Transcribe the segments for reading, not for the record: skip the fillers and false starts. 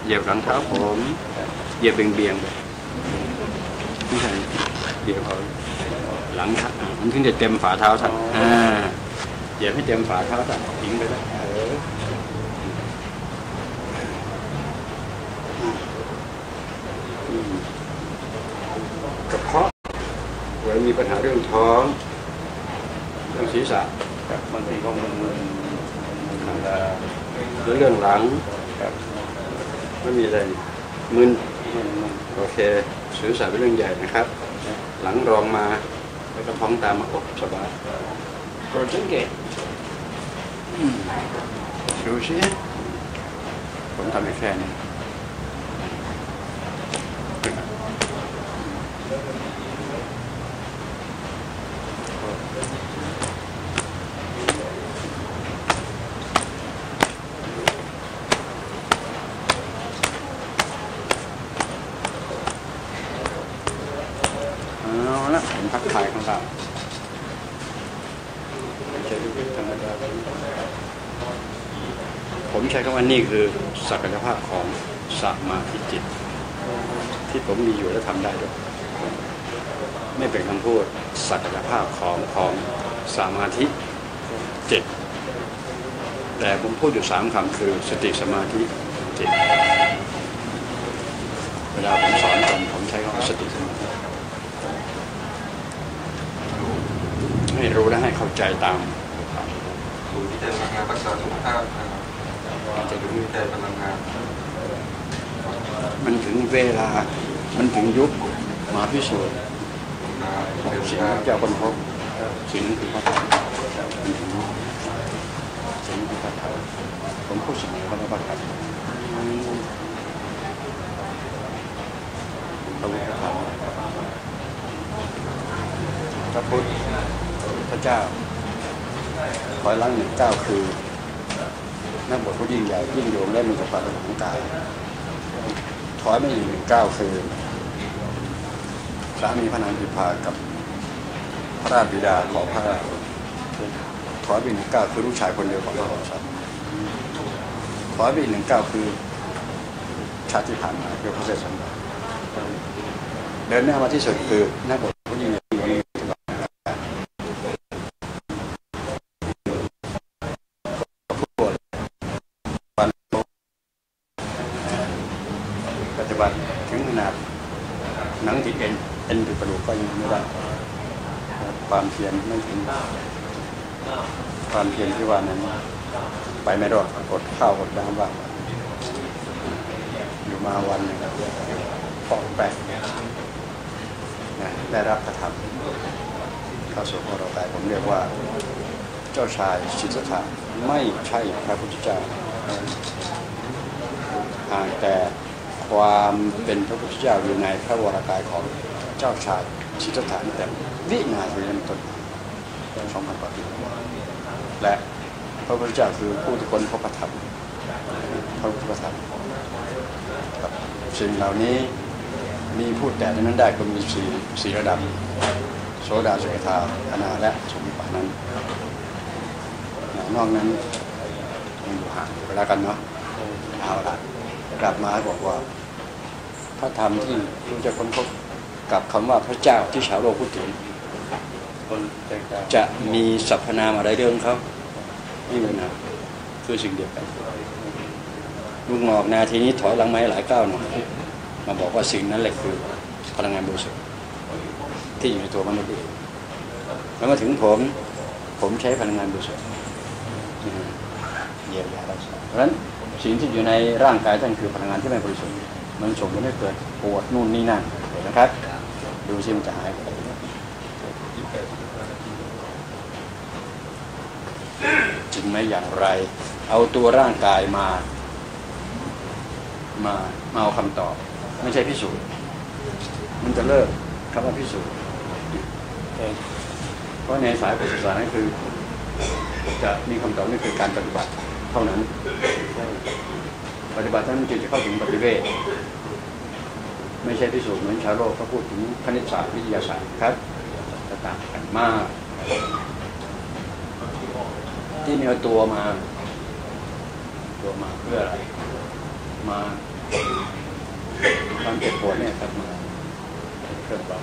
เหยียบหลังเท้าผมเหยียบเบี่ยงๆไปไม่ใช่เหยียบเอาหลังมันถึงจะเต็มฝ่าเท้าท่านเหยียบให้เต็มฝ่าเท้าท่านทิ้งไปแล้วกระเพาะเวลามีปัญหาเรื่องท้องเรื่องศีรษะบางทีก็มึนหรือเรื่องหลังไม่มีอะไรมึนโอเคศีรษะเป็นเรื่องใหญ่นะครับหลังรองมาแล้วก็ท้องตามมาอกสบายโปรดสังเกตดูสิผมทำให้แค่นี้ผมทักทายของเราผมใช้คำว่านี่คือศักยภาพของสมาธิจิตที่ผมมีอยู่และทำได้ด้วยไม่เป็นคำพูดศักยภาพของสมาธิจิตแต่ผมพูดอยู่3 คำคือสติสมาธิจิตเวลาผมสอนคนผมใช้คำว่าสติสมาธิให้รู้และให้เข้าใจตามดูที่ใจพลังงานรักษาสุขภาพจะดูที่ใจพลังงานมันถึงเวลามันถึงยุคมาพิสูจน์สิ่งที่เจ้าคนพบสิ่งนั้นคือพระธรรมมันถึงสิ่งนั้นคือพระธรรมผมพูดเสมอว่าพระธรรมพระพุทธธรรมพระพุทธพระเจ้าถอยหลัง1 ก้าวคือนักบวชผู้ยิ่งใหญ่ยิ่งโยงและมีกระปัดของกายถอยไม่1 ก้าวคือสามีพระนางพิมพากับพระราชบิดาของพระราชถอยไป1 ก้าวคือลูกชายคนเดียวของพระราชถอยไป1 ก้าวคือชาติที่ผ่านมาคือพระเศรษฐีเดินหน้ามาที่สุดคือนักบวชผู้ยิ่งใหญ่ถึงขนาดหนังติดเอ็นติดกระดูกก็ยังไม่ได้ความเพียรไม่ถึงความเพียรที่ว่านั้นไปไม่รอดอดข้าวอดน้ำบ้างอยู่มาวันนึงปอกแปะได้รับกระทำเข้าสู่พระเรากายผมเรียกว่าเจ้าชายสิทธัตถะไม่ใช่พระพุทธเจ้าห่างแต่ความเป็นพระพุทธเจ้าอยู่ในพระวรากายของเจ้าชายสิทธัตถะแต่วินาทีนั้นต้น2,000 กว่าปีและพระพุทธเจ้าคือผู้ที่ค้นพบพระธรรมพระพุทธธรรมสิ่งเหล่านี้มีผู้แต่นั้นได้ก็มี4 ระดับโสดาสกิทาอนาและสมิปานั้นนอกนั้นยังอยู่ห่างเวลากันเนาะเอาละกลับมาบอกว่าพระธรรมที่เราจะค้นพบกับคำว่าพระเจ้าที่ชาวโลกพูดถึงจะมีสรรพนามอะไรเรื่องเขานี่เลยนะคือสิ่งเดียวกันลุงหงอกนาทีนี้ถอยหลังไม้หลายก้าวหน่อยมาบอกว่าสิ่งนั้นแหละคือพลังงานบริสุทธิ์ที่อยู่ในตัวมนุษย์เองแล้วมาถึงผมใช้พลังงานบริสุทธิ์เยียวยารักษาเพราะฉะนั้นสิ่งที่อยู่ในร่างกายท่านคือพลังงานที่ไม่บริสุทธิ์มันส่งผลให้เกิดปวดนู่นนี่นั่นนะครับดูซิมันจะหายไปจริงไหมอย่างไรเอาตัวร่างกายมาเอาคำตอบไม่ใช่พิสูจน์มันจะเลิกคำว่าพิสูจน์เพราะในสายพุทธศาสนาคือจะมีคำตอบนี่คือการปฏิบัติเท่านั้นปฏิบัตินั้นจึงจะเข้าถึงปฏิเวทไม่ใช่พิสูจน์เหมือนชาวโลกเขาพูดถึงคณิตศาสตร์วิทยาศาสตร์ครับต่างกันมากที่มีตัวมาเพื่ออะไรมาความเจ็บปวดเนี่ยครับมาเครื่องเรา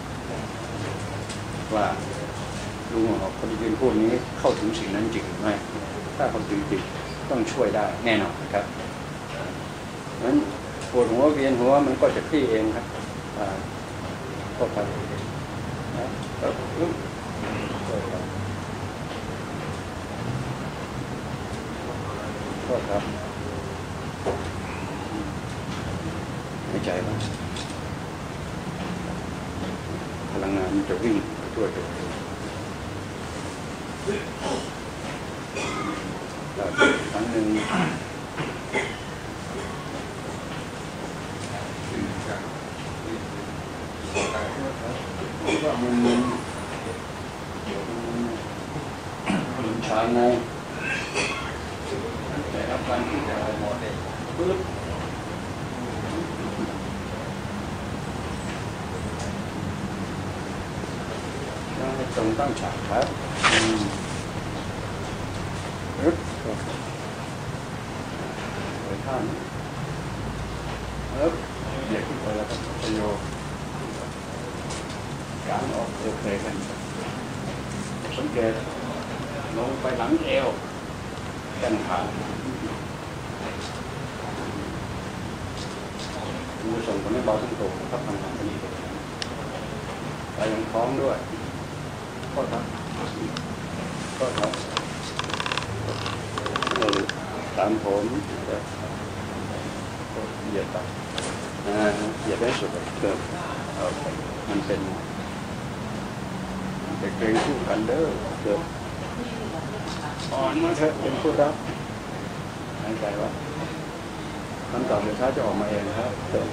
ว่าลุงหอกคนที่ยืนพูดนี้เข้าถึงสิ่งนั้นจริงหรือไม่ถ้าเขาจริงๆต้องช่วยได้แน่นอนครับนั้นปวดหัวเวียนหัวมันก็จะคลี่เองครับก็ครับนะครับก็ครับหายใจบ้างพลังงานมันจะวิ่งไปทั่วตัวครั้งหนึ่งว่ามันชาในแต่รับการที่จะหมดเลยปึ๊บตรงตั้งฉากครับปึ๊บไปข้างปึ๊บเหยียดขึ้นไปแล้วก็โยกกางออกโอเคกันสังเกตลงไปหลังเอวแขนขามือส่งคนให้เบาทั้งตัวครับทำงานที่นี่ไปยังท้องด้วยก็ครับตามผมเหยียดไปเหยียดได้สุดเกิดมันเป็นเกรงคู่กันเด้อเกิดอ่อนมาเถอะเป็นผู้รับหายใจว่าคำตอบสุดท้ายจะออกมาเองนะครับเกิด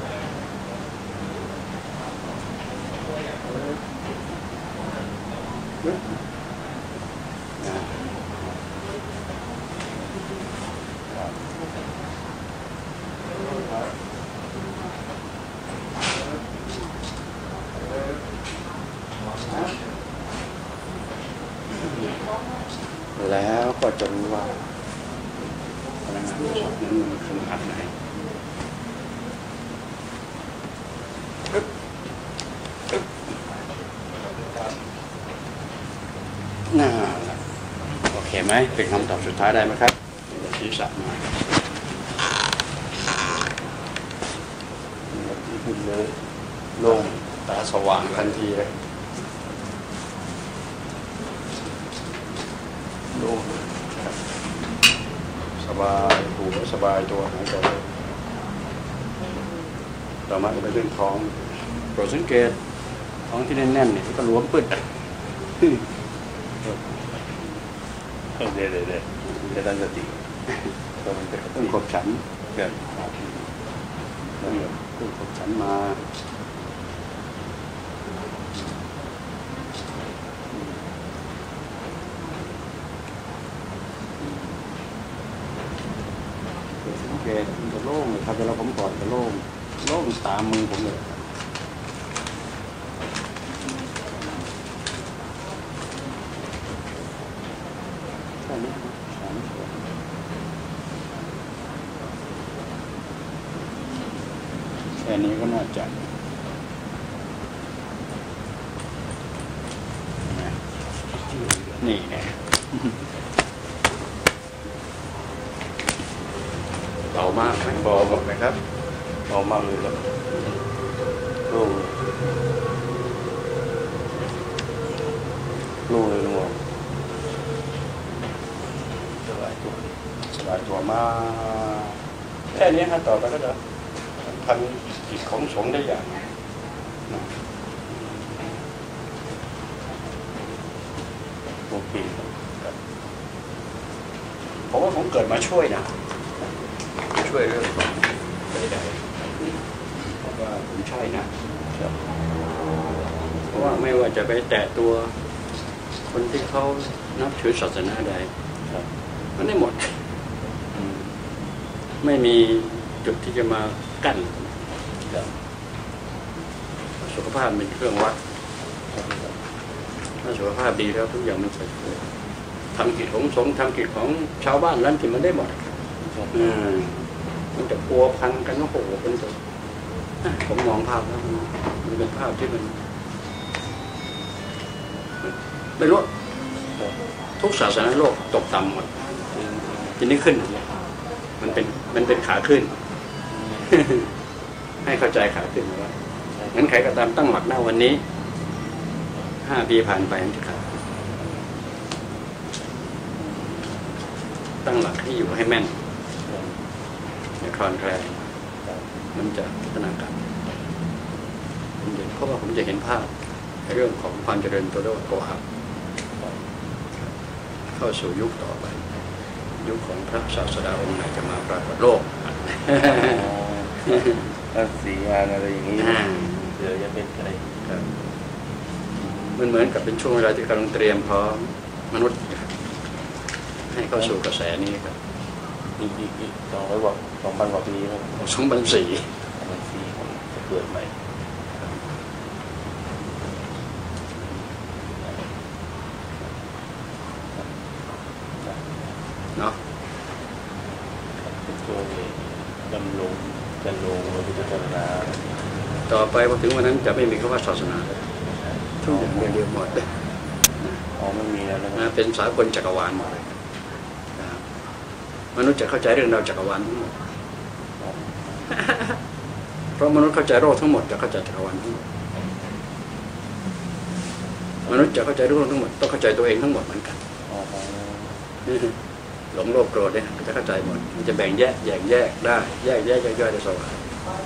แล้วก็จะรู้ว่าพลังงานช็อตนั้นมันขนาดไหนน่าโอเคไหมเป็นคำตอบสุดท้ายได้ไหมครับศีรษะมาขึ้นเลยโล่งตาสว่างทันทีเลยโล่งสบายหูสบายตัวหายใจต่อมาจะไปเรื่องท้องโปรดสังเกตท้องที่แน่นๆเนี่ยก็หลวมปึ๊ดเดี๋ยวจะตั้งสติต้องขบฉันแบบต้องขบฉันมาสังเกตมันจะโล่งเลยครับเวลาผมกอดจะโล่งตามมือผมเลยแค่นี้แค่นี้ก็น่าจะนี่ไงเบามากไหมเบาบอกไหมครับเบามากเลยครับโล่งเลยลุงบอกสบายตัวมากแค่นี้ครับต่อไปก็จะทำกิจของสงฆ์ได้อย่างโอเคครับผมว่าผมเกิดมาช่วยนะช่วยเรื่องใดๆเพราะว่าผมใช่นะเพราะว่าไม่ว่าจะไปแตะตัวคนที่เขานับถือศาสนาใดมันได้หมดไม่มีจุดที่จะมากั้นสุขภาพเป็นเครื่องวัดถ้าสุขภาพดีแล้วทุกอย่างมันจะทำกิจของสงฆ์ทำกิจของชาวบ้านนั้นที่มันได้หมดมันจะพัวพันกันโอ้โหเป็นตัวผมมองภาพแล้วมันเป็นภาพที่มันไม่รู้ทุกศาสนาโลกตกต่ำหมดทีนี้ขึ้นมันเป็นขาขึ้น ให้เข้าใจขาขึ้นว่างั้นใครก็ตามตั้งหลักหน้าวันนี้5 ปีผ่านไปมันจะขาตั้งหลักให้อยู่ให้แม่นอย่าคลอนแคลนมันจะพัฒนาการเพราะว่าผมจะเห็นภาพในเรื่องของความเจริญตัวโลกโกหกเข้าสู่ยุคต่อไปยุคของพระศาสดาองค์ไหนจะมาปรากฏโลกสีงานอะไรอย่างนี้เดี๋ยวจะเป็นอะไรมันเหมือนกับเป็นช่วงเวลาที่กำลังเตรียมพร้อมมนุษย์ให้เข้าสู่กระแสนี้ครับอีก200 กว่า 2,000 กว่าปีครับ 2004 จะเกิดใหม่เนาะช่วยดำรงจันโลงพระพุทธศาสนาต่อไปพอถึงวันนั้นจะไม่มีคำว่าศาสนาทุกอย่างเดียวหมดเลยไม่มีแล้วนะเป็นสากลจักรวาลหมดเลยมนุษย์จะเข้าใจเรื่องราวจักรวาลทั้งหมดเพราะมนุษย์เข้าใจโลกทั้งหมดจะเข้าใจจักรวาลทั้งหมดมนุษย์จะเข้าใจโลกทั้งหมดต้องเข้าใจตัวเองทั้งหมดเหมือนกันหลงโลภโกรธเนี่ยจะเข้าใจหมดมันจะแบ่งแยกได้แยกย่อยได้สว่าง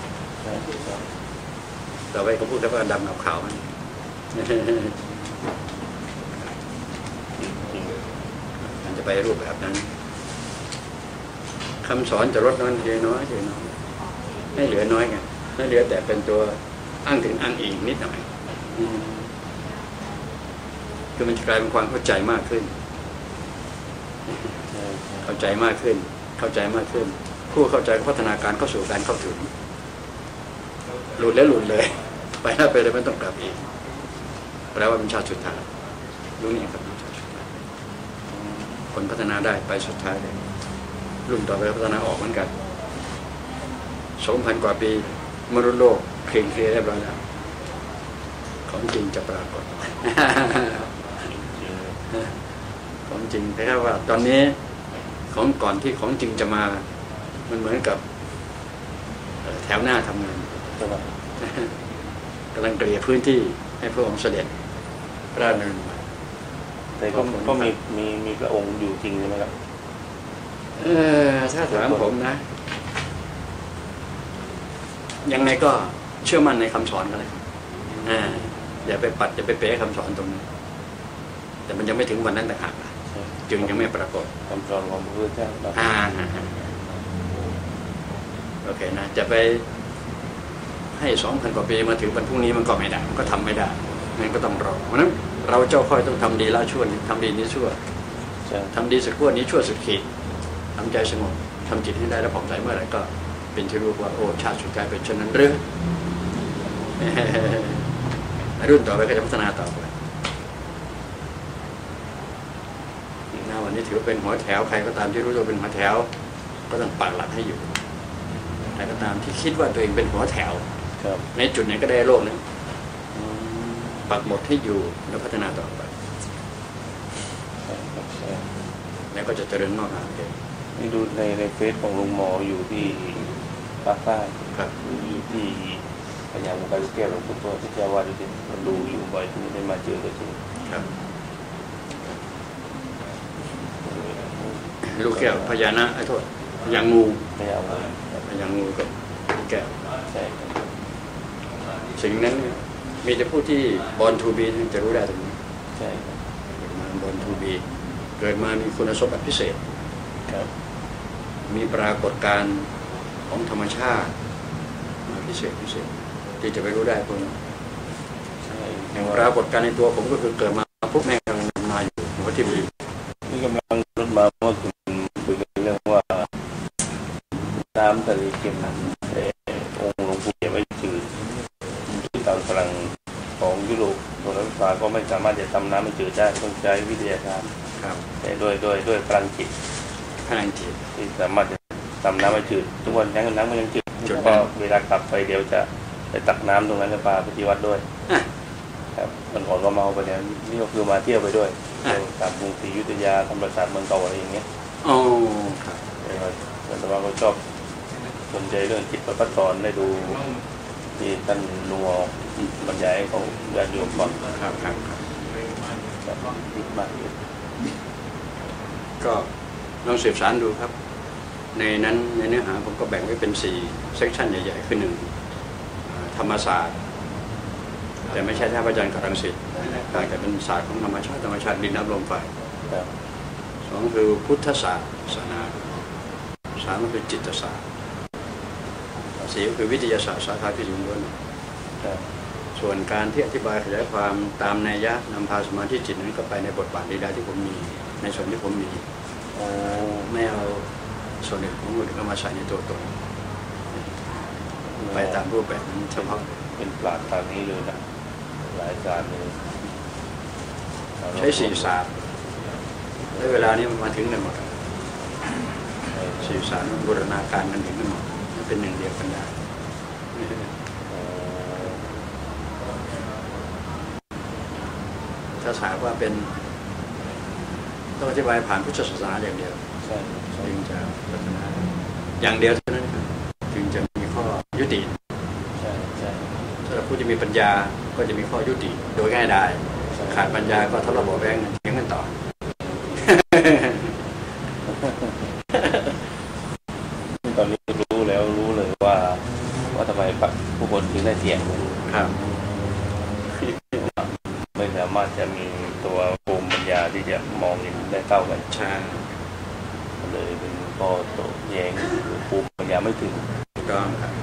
ต่อไปเขาพูดแล้วว่าดำกับขาวมันจะไปรูปแบบนั้นคำสอนจะลดน้อยเยอะน้อยให้เหลือน้อยไงให้เหลือแต่เป็นตัวอ้างถึงอ้างอิงนิดหน่อยคือมันจะกลายเป็นความเข้าใจมากขึ้นเข้าใจมากขึ้นผู้เข้าใจก็พัฒนาการเข้าสู่การเข้าถึงหลุดเลยไปแล้วไปเลยไม่ต้องกลับอีกแปลว่าเป็นชาติสุดท้ายรู้นี่ครับชาติสุดท้ายคนพัฒนาได้ไปสุดท้ายเลยรุ่นต่อไปพัฒนาออกเหมือนกัน 2,000 กว่าปีมนุษย์โลกเคลียร์เรียบร้อยแล้วของจริงจะปรากฏของจริงแต่ว่าตอนนี้ของก่อนที่ของจริงจะมามันเหมือนกับแถวหน้าทำงานกำลังเกลี่ยพื้นที่ให้พระองค์เสด็จพระราชดำเนินแต่ก็มีพระองค์อยู่จริงใช่ไหมครับถ้าถามผมนะยังไงก็เชื่อมั่นในคำสอนกันเลยอย่าไปปัดอย่าไปเป๊ะคำสอนตรงนี้แต่มันยังไม่ถึงวันนั้นต่างหากจึงยังไม่ปรากฏคำสอนของพระพุทธเจ้าโอเคนะจะไปให้ 2,000 กว่าปีมาถึงวันพรุ่งนี้มันก็ไม่ได้มันก็ทำไม่ได้งั้นก็ต้องรอเพราะนั้นเราเจ้าค่อยต้องทำดีละชั่วทำดีนี้ชั่วทำดีสักขั้วนี้ชั่วสุดขีดทำใจสงบทำจิตให้ได้แล้วผ่องใสเมื่อไหร่ก็เป็นที่รู้ว่าโอ้ชาติสุดท้ายเป็นเช่นนั้นหรือรุ่นต่อไปก็จะพัฒนาต่อไปวันนี้ถือเป็นหัวแถวใครก็ตามที่รู้ตัวเป็นหัวแถวก็ต้องปักหลักให้อยู่ใครก็ตามที่คิดว่าตัวเองเป็นหัวแถวในจุดไหนก็ได้โลกนั้นปักหมดให้อยู่แล้วพัฒนาต่อไปแล้วก็จะเจริญงอกงามเองนี่ดูในเฟซของลุงหมออยู่ที่ภาคใต้อยู่ที่พญามุกลูกแก้วหลวงปู่โตที่เจ้าวาดที่มันดูอยู่บ่อยที่ได้มาเจอกันจริงลูกแก้วพญานะไอ้โทษพญางูกับลูกแก้วสิ่งนั้นมีแต่ผู้ที่บอลทูบีจะรู้ได้ตรงนี้มาบอลทูบีเกิดมามีคุณสมบัติพิเศษมีปรากฏการณ์ของธรรมชาติมาพิเศษที่จะไปรู้ได้พวกนั้นปรากฏการณ์ในตัวผมก็คือเกิดมาพวกแม่กำลังมาอยู่หัวที่บีนี่กำลังรถมาเมื่อคืนคุยกันเรื่องว่าน้ำทะเลเค็มองค์หลวงปู่ไม่จืดที่ตามพลังของยุโรปโบราณศาสตร์ก็ไม่สามารถจะทำน้ำให้จืดได้ต้องใช้วิทยาการแต่ด้วยพลังจิตที่สามารถจะทำน้ำให้จืดทุกวันน้ำมันยังจืดจุดแล้วก็เวลากลับไปเดี๋ยวจะไปตักน้ำตรงนั้นแล้วปลาไปที่วัดด้วยอ่ะครับมันก่อนก็เมาไปเนี่ยนี่ก็คือมาเที่ยวไปด้วยอ่ะตามกรุงศรีอยุธยาธรรมศาสตร์เมืองเก่าอะไรอย่างเงี้ยอ๋อครับแต่ว่าก็ชอบสนใจเรื่องจิตประพัฒสอนได้ดูที่ท่านลุงบรรยายให้เขาญาติโยมฟังครับครับคิดมากเลยก็ลองสืบสารดูครับ ในนั้นในเนื้อหาผมก็แบ่งไว้เป็น4เซกชันใหญ่ๆคือ1ธรรมศาสตร์แต่ไม่ใช่ท่าพระจันทร์กับรังสิตแต่เป็นศาสตร์ของธรรมชาติดินน้ำลมไฟครับ 2คือพุทธศาสตร์ศาสนา3ก็คือจิตศาสตร์4ก็คือวิทยาศาสตร์สาขาที่อยู่บนครับส่วนการที่อธิบายขยายความตามนัยยะนำพาสมาธิจิตนั้นก็ไปในบทบาทใดๆที่ผมมีในส่วนที่ผมมีโอ้ไม่เอาส่วนหนึ่งของคนอื่นเข้ามาใส่ในตัวตนไปตามรูปแบบนั้นเฉพาะเป็นปราชญ์ทางนี้เลยนะหลายการเลยใช้4ศาสตร์และเวลานี้มันมาถึงกันหมด4ศาสตร์บูรณาการกันถึงกันหมดเป็นหนึ่งเดียวกันได้ถ้าถามว่าเป็นต้องอธิบายผ่านพุทธศาสนาอย่างเดียวใช่ใช่จึงจะพัฒนาอย่างเดียวเท่านั้นครับจึงจะมีข้อยุติใช่ใช่ถ้าเราผู้จะมีปัญญาก็จะมีข้อยุติโดยง่ายดายขาดปัญญาก็ทะเลาะเบาะแว้งเถียงกันต่อตอนนี้รู้แล้วรู้เลยว่าทำไมผู้คนถึงได้เถียงกันครับไม่สามารถจะมีตัวภูมิปัญญาที่จะมองเห็นได้เท่ากันใช่เลยเป็นข้อโต้แย้งภูมิปัญญาไม่ถึงถูกต้องครับ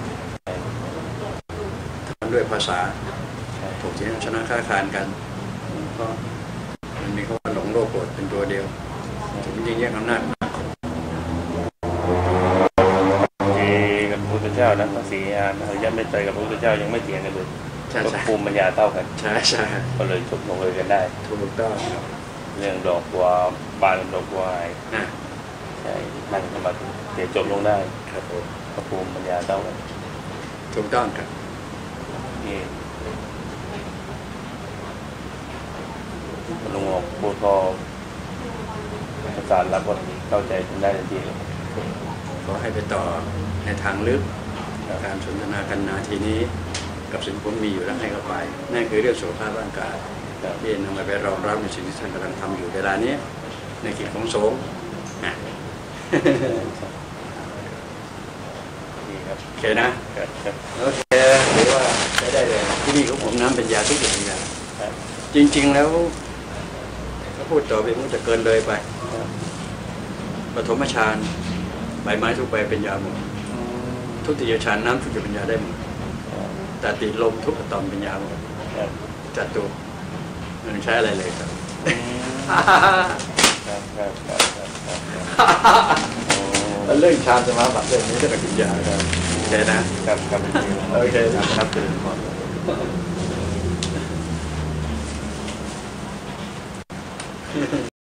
ทำด้วยภาษาใช่ถกเถียงชนะค้าคานกันก็มันมีคำว่าหลงโลภโกรธเป็นตัวเดียวถึงยิ่งแยกอำนาจกับพระพุทธเจ้านะพระศรีอานอริยเมตไตรกับพระพุทธเจ้ายังไม่เถียงกันเลยใช่ก็ใช่ภูมิปัญญาเท่ากันใช่ใช่ก็เลยจบลงเลยกันได้ถูกต้องครับเรื่องดอกบัวบานกับดอกบัวหายอ่ะใช่นั่งสมาธิเดี๋ยวจบลงได้ครับผมก็ภูมิปัญญาเท่ากันถูกต้องครับนี่ลุงออกพูดก็ประสานรับก็เข้าใจกันได้ทันทีเลยขอให้ไปต่อในทางลึกการสนทนากันนาทีนี้กับสิ่งที่ผมมีอยู่แล้วให้เข้าไปนั่นคือเรื่องสุขภาพร่างกายที่นำมาไปรองรับในสิ่งที่ท่านกำลังทำอยู่เวลานี้ในกิจของสงฆ์นะดีครับโอเคนะครับโอเคหรือว่าใช้ได้เลยที่นี่ของผมน้ำเป็นยาทุกอย่างครับจริงๆแล้วถ้าพูดต่อไปมันจะเกินเลยไปปฐมฌานใบไม้ทุกใบเป็นยาหมดทุติยฌานน้ำทุกอย่างเป็นยาได้หมดแต่ติลมทุกอะตอมเป็นยาหมดครับจัดตัวมันใช้อะไรเลยครับครับครับครับครับโอ้เรื่องฌานสมาบัติเรื่องนี้จะเป็นยาครับโอเคนะครับครับโอเคครับตื่นก่อน